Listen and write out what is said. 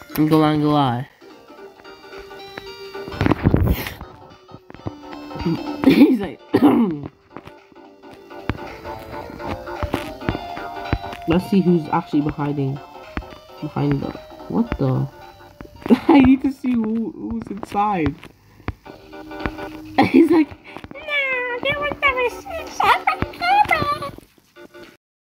Go on, go on. He's like, let's see who's actually behind the. What the? I need to see who's inside. He's like, no, you will never see something.